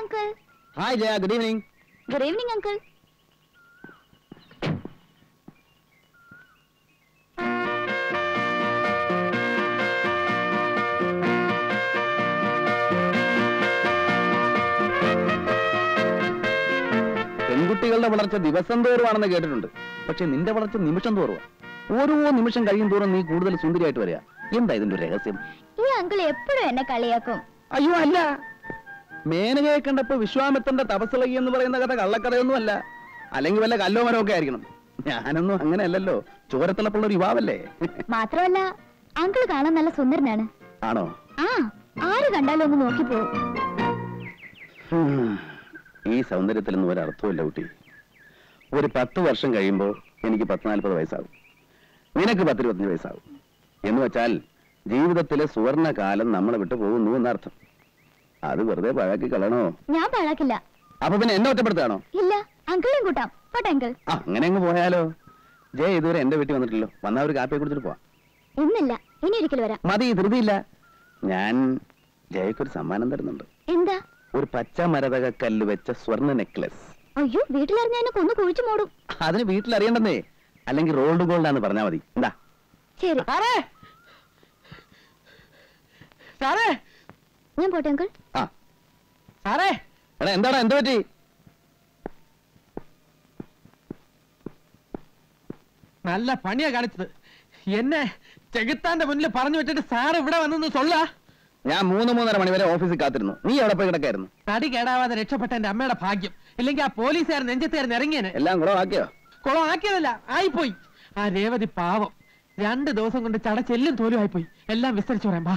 uncle. Hi, Jaya. Good evening. Good evening, uncle. പെൺകുട്ടികളുടെ വളർച്ച ദിവസം തോറുവാണെന്ന് കേട്ടിട്ടുണ്ട്. പക്ഷെ നിന്റെ വളർച്ച നിമിഷം തോറുവാ. ഓരോ നിമിഷം കഴിയും തോറും നീ കൂടുതൽ സുന്ദരിയായിട്ട് വരിക. എന്താ ഇതിന്റെ രഹസ്യം? ഈ അങ്കിൾ എപ്പോഴും എന്നെ കളിയാക്കും. അയ്യോ അല്ല, മേനകയെ കണ്ടപ്പോ വിശ്വാമിത്രന്റെ തപസ്സളകി എന്ന് പറയുന്ന കഥ കള്ളക്കഥയൊന്നുമല്ല. അല്ലെങ്കിൽ വല്ല കല്ലോ മരമൊക്കെ ആയിരിക്കണം. ഞാനൊന്നും അങ്ങനെ അല്ലല്ലോ, ചോരത്തിളപ്പുള്ള ഒരു യുവാവല്ലേ. മാത്രമല്ല അങ്കിൾ കാണാൻ നല്ല സുന്ദരനാണ്. ആണോ? ആ, ആര് കണ്ടാലും ഒന്ന് നോക്കിപ്പോ. ഈ സൗന്ദര്യത്തിലൊന്നും ഒരർത്ഥമില്ല കുട്ടി. ഒരു 10 വർഷം കഴിയുമ്പോ എനിക്ക് 40 വയസ്സാകും, നിനക്ക് 25 വയസ്സാകും. എന്ന് വെച്ചാൽ ജീവിതത്തിലെ സുവർണ കാലം നമ്മളെ വിട്ടു പോകുന്നു എന്നർത്ഥം. അത് വെറുതെ പാഴാക്കി കളയണോ? ഞാൻ പാഴാക്കില്ല. അപ്പൊ പിന്നെ എന്നെ ഒറ്റപ്പെടുത്താണോ? ഇല്ല, അങ്കിളും കൂട്ടാം. പോട്ടെ അങ്കിൾ. അങ്ങനെ അങ്ങ് പോയാലോ? ജയ ഇതുവരെ എന്റെ വീട്ടിൽ വന്നിട്ടില്ലല്ലോ. വന്നാ ഒരു കാപ്പിയെ കുടിച്ചിട്ട് പോവാം. ഇന്നില്ല, ഇനി ഒരിക്കൽ വരാം. മതി, ധൃതിയില്ല. ഞാൻ ജയക്കൊരു സമ്മാനം തരുന്നുണ്ട്. എന്താ? ഒരു പച്ച മരതക കല്ല് വെച്ച സ്വർണ്ണ നെക്ലസ്. അയ്യോ, വീട്ടിലറിഞ്ഞ എന്നെ കൊന്നു കുഴിച്ചു മൂടും. അതിന് വീട്ടിലറിയണ്ടെന്നേ, അല്ലെങ്കിൽ റോൾഡ് ഗോൾഡ് ആണെന്ന് പറഞ്ഞാൽ മതി. എന്താ? ശരി. ഞാൻ പോട്ടെ അങ്കിൾ. ആ സാറേ, എടാ എന്താടാ, എന്ത് പറ്റി? നല്ല പണിയാ കാണിച്ചത്. എന്നെ ചെകുത്താന്റെ മുന്നിൽ പറഞ്ഞു വെച്ചിട്ട് സാറ് ഇവിടെ വന്നു സൊല്ല. ഞാൻ 3-3:30 മണി വരെ ഓഫീസിൽ കാത്തിരുന്നു. നീ എവിടെ പോയി കിടക്കായിരുന്നു? തടി കേടാവാതെ രക്ഷപ്പെട്ട എന്റെ അമ്മയുടെ ഭാഗ്യം. ഇല്ലെങ്കിൽ ആ പോലീസുകാരൻ നെഞ്ചത്തുകാരൻ ഇറങ്ങിയേനെ. എല്ലാം കുളമാക്കിയോ? കുളമാക്കിയതല്ല, ആയിപ്പോയി. ആ രേവതി പാവം 2 ദിവസം കൊണ്ട് ചടച്ചെല്ലും തോലും ആയിപ്പോയി. എല്ലാം വിസ്തരിച്ചു പറയാം. ബാ.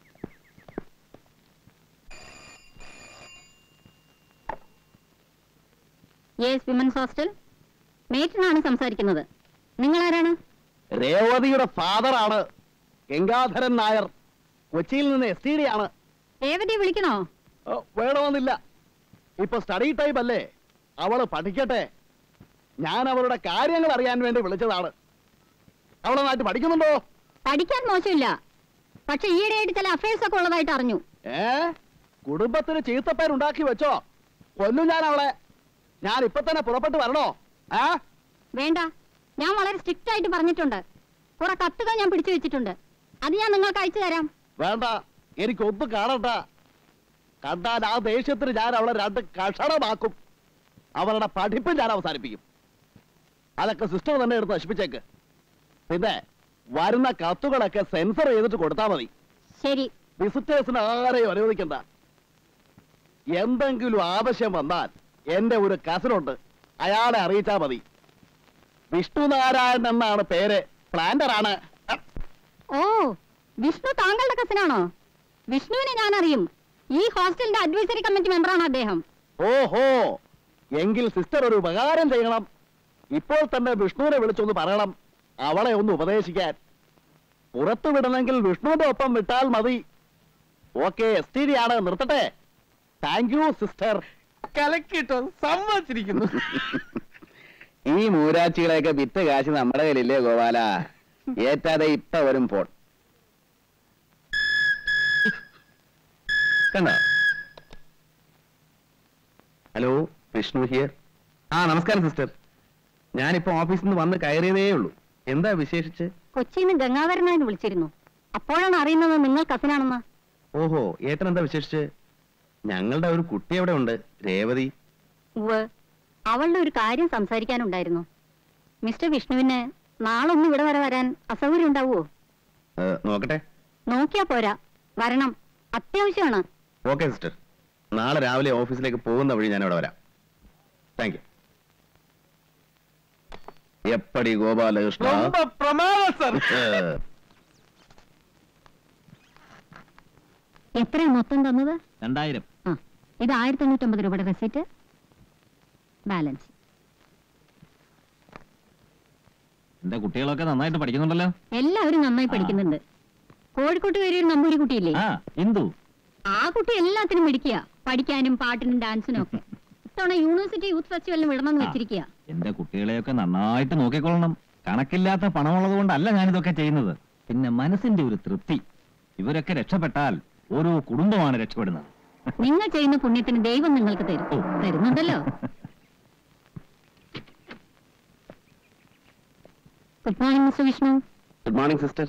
Yes, women's hostel. മേറ്റിനാണ് സംസാരിക്കുന്നത്. നിങ്ങൾ ആരാണ്? രേവതിയുടെ ഫാദറാണ് ഗംഗാധരൻ നായർ. കൊച്ചിയിൽ നിന്ന് STD ആണ്. രേവതിയെ വിളിക്കണോ? വേണമെന്നില്ല, ഇപ്പൊ സ്റ്റഡി ടൈം അല്ലേ. അവള് പഠിക്കട്ടെ. ഞാൻ അവളുടെ കാര്യങ്ങൾ അറിയാൻ വേണ്ടി വിളിച്ചതാണ്. അവളെ നാട്ടിൽ പഠിക്കുന്നുണ്ടോ? പഠിക്കാൻ മോശമില്ല, പക്ഷെ ഈയിടെയായിട്ട് ചില അഫയേഴ്സ് ഒക്കെ ഉള്ളതായിട്ട് അറിഞ്ഞു. കുടുംബത്തിന് ചീത്തപ്പേരുണ്ടാക്കി വെച്ചോ? കൊല്ലും ഞാൻ അവളെ. ഞാൻ ഇപ്പൊ തന്നെ പുറപ്പെട്ടു വരണോ? വേണ്ട, ഞാൻ വളരെ സ്ട്രിക്റ്റ് ആയിട്ട് പറഞ്ഞിട്ടുണ്ട്. കുറെ കത്തുകൾ ഞാൻ പിടിച്ചു വെച്ചിട്ടുണ്ട്. അത് ഞാൻ നിങ്ങൾക്ക് അയച്ചു തരാം. വേണ്ട, എനിക്കൊന്നും കാണണ്ട. കണ്ടാൽ ആ ദേഷ്യത്തിന് ഞാൻ അവളെ 2 കഷണമാക്കും. അവളുടെ പഠിപ്പ് ഞാൻ അവസാനിപ്പിക്കും. അതൊക്കെ സിസ്റ്റർ തന്നെ എടുത്ത് നശിപ്പിച്ചേക്ക്. പിന്നെ വരുന്ന കത്തുകളൊക്കെ സെൻസർ ചെയ്തിട്ട് കൊടുത്താൽ മതി. ശരി. വിസിറ്റേഴ്സിന് ആരെയും അനുവദിക്കണ്ട. എന്തെങ്കിലും ആവശ്യം വന്നാൽ എന്റെ ഒരു കസിനുണ്ട്, അയാളെ അറിയിച്ചാൽ മതി. വിഷ്ണുനാരായണൻ എന്നാണ് പേര്. പ്ലാന്റർ ആണ്. ഓ, വിഷ്ണു താങ്കളുടെ കസിനാണോ? വിഷ്ണുവിനെ ഞാൻ അറിയും. ഈ ഹോസ്റ്റലിന്റെ അഡ്വൈസറി കമ്മിറ്റി മെമ്പറാണ് അദ്ദേഹം. ഓഹോ, എങ്കിൽ സിസ്റ്റർ ഒരു ഉപകാരം ചെയ്യണം. ഇപ്പോൾ തന്നെ വിഷ്ണുവിനെ വിളിച്ചൊന്ന് പറയണം, അവളെ ഒന്ന് ഉപദേശിക്കാൻ. പുറത്തു വിടണമെങ്കിൽ വിഷ്ണുവിന്റെ ഒപ്പം വിട്ടാൽ മതി. ഓക്കെ, STD ആണ്. നിർത്തട്ടെ. Thank you sister. കലക്കിട്ടോ, സമ്മതിച്ചിരിക്കുന്നു. ഈ മൂരാച്ചികളെയൊക്കെ വിറ്റ് കാശ് നമ്മുടെ കയ്യിലില്ലേ ഗോപാല? ഏറ്റാതെ ഇപ്പൊ വരും ഫോൺ. കണ്ടോ? Hello, Vishnu here. നമസ്കാരം സിസ്റ്റർ. ഞാനിപ്പോ ഓഫീസിൽ നിന്ന് വന്ന് കയറിയതേ ഉള്ളൂ. എന്താ വിശേഷിച്ച്? കൊച്ചിയിൽ നിന്ന് ഗംഗാധരനായിട്ട് വിളിച്ചിരുന്നു. അപ്പോഴാണ് അറിയുന്നത് നിങ്ങൾ കസിനാണെന്ന്. ഓഹോ, ഏട്ടൻ എന്താ വിശേഷിച്ച്? ഞങ്ങളുടെ ഒരു കുട്ടി അവിടെ ഉണ്ട്, രേവതി. അവളുടെ ഒരു കാര്യം സംസാരിക്കാനുണ്ടായിരുന്നു. മിസ്റ്റർ വിഷ്ണുവിന് നാളൊന്നും ഇവിടെ വരെ വരാൻ അസൗകര്യം ഉണ്ടാവുമോ? നോക്കട്ടെ. നോക്കിയാ പോരാ, വരണം. അത്യാവശ്യമാണ്. ഓക്കെ സിസ്റ്റർ, നാളെ രാവിലെ ഓഫീസിലേക്ക് പോകുന്ന വഴി ഞാൻ അവിടെ വരാം. Thank you. എപ്പടി ഗോപാലകൃഷ്ണ. എത്രയാ മൊത്തം തന്നത്? 2000. ഇത് 1550 രൂപയുടെ റെസിറ്റ്, ബാലൻസ്. എന്റെ കുട്ടികളൊക്കെ നന്നായിട്ട് പഠിക്കുന്നുണ്ടല്ലോ. എല്ലാവരും നന്നായി പഠിക്കുന്നുണ്ട്. കോഴിക്കോട്ട് കയറി ഒരു നമ്പൂരി കുട്ടിയില്ലേ, ഇന്ദു, ആ കുട്ടി എല്ലാത്തിനും മിടിക്കുക. പഠിക്കാനും പാട്ടിനും ഡാൻസിനും ഒക്കെ. ഇത്തവണ യൂണിവേഴ്സിറ്റി യൂത്ത് ഫെസ്റ്റിവലിന് വിടണമെന്ന് വെച്ചിരിക്കുക. എന്റെ കുട്ടികളെയൊക്കെ നന്നായിട്ട് നോക്കിക്കൊള്ളണം. കണക്കില്ലാത്ത പണമുള്ളത് കൊണ്ടല്ല ഞാനിതൊക്കെ ചെയ്യുന്നത്. പിന്നെ മനസ്സിന്റെ ഒരു തൃപ്തി. ഇവരൊക്കെ രക്ഷപ്പെട്ടാൽ ഓരോ കുടുംബമാണ് രക്ഷപ്പെടുന്നത്. നിങ്ങൾ ചെയ്യുന്ന പുണ്യത്തിന് ദൈവം നിങ്ങൾക്ക് തരും. തരുന്നുണ്ടല്ലോ. Good morning mister Vishnu. Good morning sister.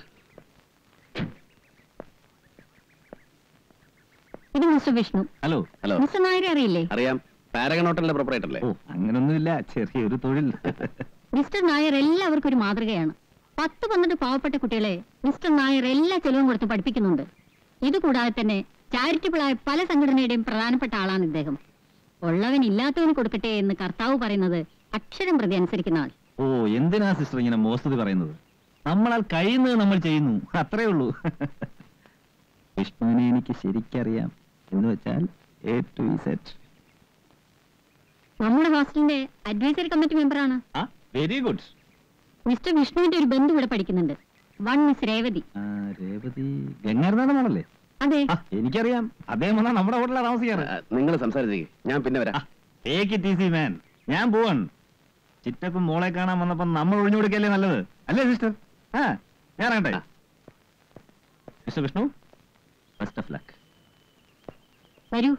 ഇത് mister Vishnu. Hello. Hello. Mister നായരെ അറിയില്ലേ? അറിയാം. പാരഗൺ ഹോട്ടലിന്റെ പ്രൊപ്പറേറ്റർ അല്ലേ? ഓ, അങ്ങനൊന്നുമില്ല, ചെറിയൊരു തൊഴിൽ. മിസ്റ്റർ നായർ എല്ലാവർക്കും ഒരു മാതൃകയാണ്. 10-12 പാവപ്പെട്ട കുട്ടികളെ മിസ്റ്റർ നായർ എല്ലാ ചെലവും കൊടുത്ത് പഠിപ്പിക്കുന്നുണ്ട്. ഇതുകൂടാതെ തന്നെ ചാരിറ്റബിളായ പല സംഘടനയുടെയും പ്രധാനപ്പെട്ട ആളാണ് ഇദ്ദേഹം. ഉള്ളവൻ ഇല്ലാത്തവന് കൊടുക്കട്ടെ എന്ന് കർത്താവ് പറയുന്നത് അക്ഷരം പ്രതി അനുസരിക്കുന്ന ആൾ. ഓ, എന്തിനാ സിസ്റ്റർ ഇങ്ങനെ മോശം പറയുന്നത്? നമ്മളാൽ കഴിയുന്നത് നമ്മൾ ചെയ്യുന്നു, അത്രേ ഉള്ളൂ. വിഷ്ണുവിനെ എനിക്ക് ശരിക്കറിയാം. എന്ന് വെച്ചാൽ A to Z. നമ്മുടെ ഹോസ്റ്റലിന്റെ അഡ്വൈസറി കമ്മിറ്റി മെമ്പറാണ്. Very good. മിസ്റ്റർ വിഷ്ണുവിന്റെ ഒരു ബന്ധു ഇവിടെ പഠിക്കുന്നുണ്ട്. One miss Revathi. രേവതി ഗംഗാരനാഥ് മോളല്ലേ? അതെ. എനിക്കറിയാം. അദ്ദേഹം വന്നാ നമ്മുടെ ഹോട്ടലിലാണ് താമസിക്കാറ്. നിങ്ങൾ സംസാരിച്ചേ, ഞാൻ പിന്നെ വരാം. Take it easy man. ഞാൻ പോവാൻ. ചിറ്റപ്പം മോളെ കാണാൻ വന്നപ്പോ നമ്മൾ ഒഴിഞ്ഞു കൊടുക്കല്ലേ നല്ലത്, അല്ലേ സിസ്റ്റർ? ഞാൻ ഇറങ്ങട്ടെ. Mister Vishnu, best of luck. വരൂ.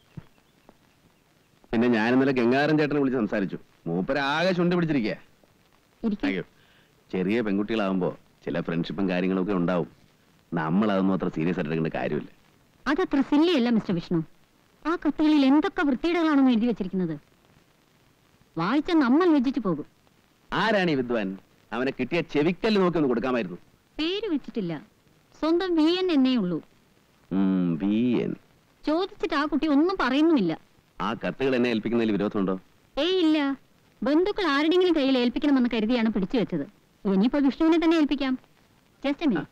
പിന്നെ ഞാൻ ഇന്നലെ ഗംഗാരൻ ചേട്ടനെ വിളിച്ച് സംസാരിച്ചു. മൂപ്പര് ആകെ ചുണ്ടി പിടിച്ചിരിക്കുക. ഇരിക്കൂ. ചെറിയ പെൺകുട്ടികളാവുമ്പോ ചില ഫ്രണ്ട്ഷിപ്പും കാര്യങ്ങളൊക്കെ ഉണ്ടാവും. നമ്മൾ അതൊന്നും അത്ര സീരിയസ് ആയിട്ട് എടുക്കേണ്ട കാര്യമില്ല. അതത്ര സില്ലിയല്ല മിസ്റ്റർ വിഷ്ണു. ആ കത്തുകളിൽ എന്തൊക്കെ വൃത്തിയിടകളാണെന്ന് എഴുതി വെച്ചിരിക്കുന്നത്. വായിച്ച നമ്മൾ വെച്ചിട്ട് പോകും. ആരാണ് ഈ വിദ്വാൻ? അവനെ കിട്ടിയ ചെവിക്കല്ല് നോക്കി ഒന്ന് കൊടുക്കാമായിരുന്നു. പേര് വെച്ചിട്ടില്ല, സ്വന്തം VN എന്നേ ഉള്ളൂ. VN. ചോദിച്ചിട്ട് ആ കുട്ടി ഒന്നും പറയുന്നുമില്ല. ആ കത്തുകൾ എന്നെ ഏൽപ്പിക്കുന്നതിൽ വിരോധമുണ്ടോ? ഏയ് ഇല്ല. ബന്ധുക്കൾ ആരുടെങ്കിലും കയ്യിൽ ഏൽപ്പിക്കണമെന്ന് കരുതിയാണ് പിടിച്ചു വെച്ചത്. ഇനിയിപ്പോ വിഷ്ണുവിനെ തന്നെ ഏൽപ്പിക്കാം. Just a minute.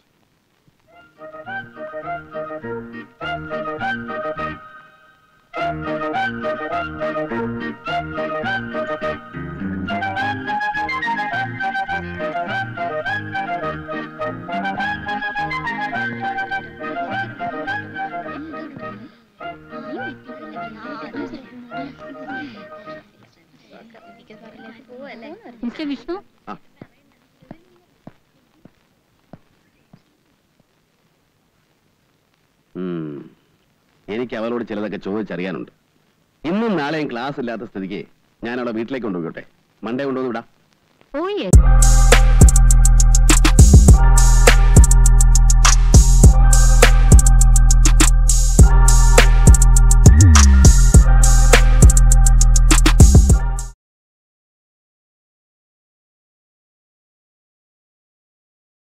Mister Vishnu, എനിക്ക് അവളോട് ചിലതൊക്കെ ചോദിച്ചറിയാനുണ്ട്. ഇന്നും നാളെയും ക്ലാസ് ഇല്ലാത്ത സ്ഥിതിക്ക് ഞാൻ അവളെ വീട്ടിലേക്ക് കൊണ്ടുപോയിട്ടെ. മൺഡേ കൊണ്ടുവന്ന് വിടാം. Oh yes.